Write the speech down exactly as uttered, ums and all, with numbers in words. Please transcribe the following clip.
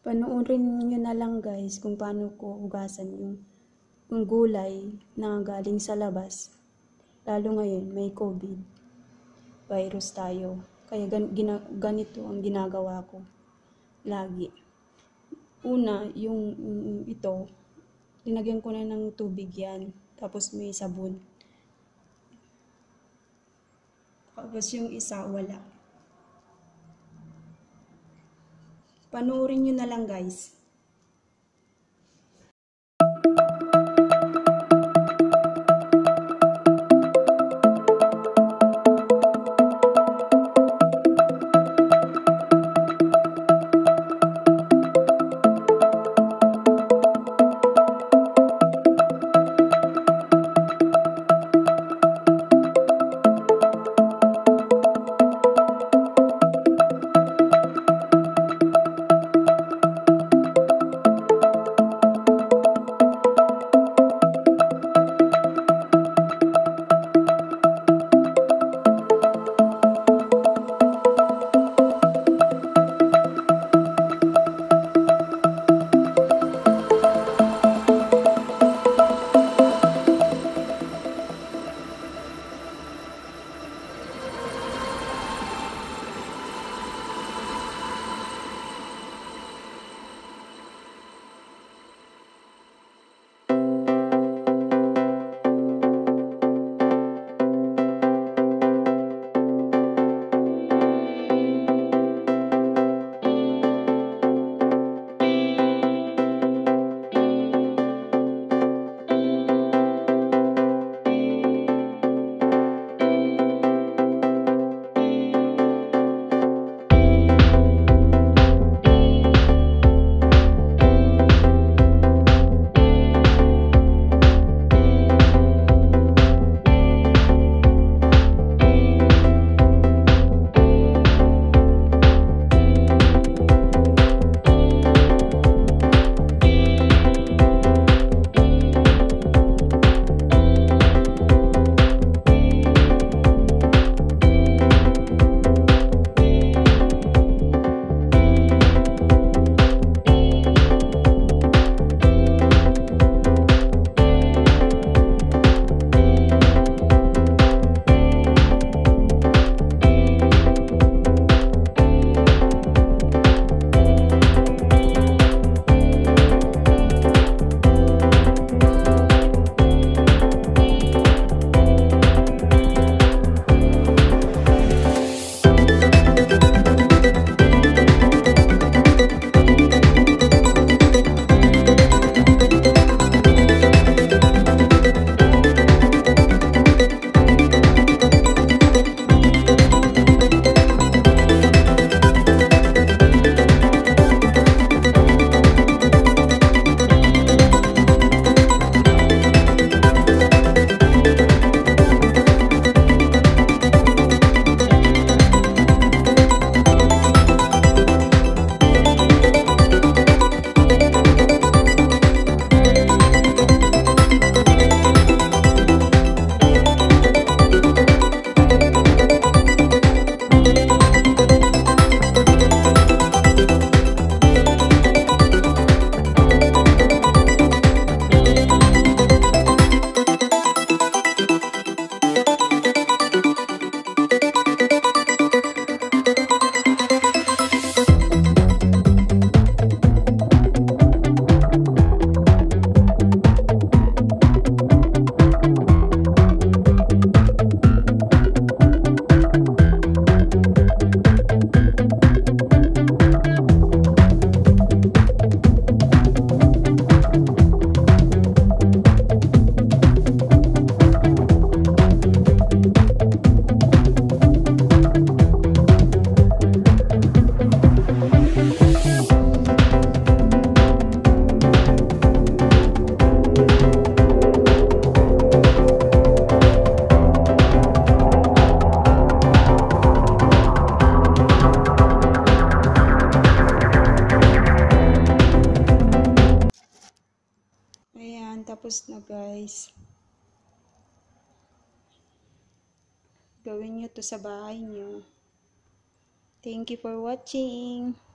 Panoorin nyo na lang guys kung paano ko hugasan yung, yung gulay na galing sa labas. Lalo ngayon may COVID virus tayo. Kaya gan gina ganito ang ginagawa ko lagi. Una, yung um, ito, linagyan ko na ng tubig yan. Tapos may sabon. Tapos yung isa, wala. Panoorin nyo na lang guys. Tapos na guys. Gawin nyo to sa bahay nyo. Thank you for watching.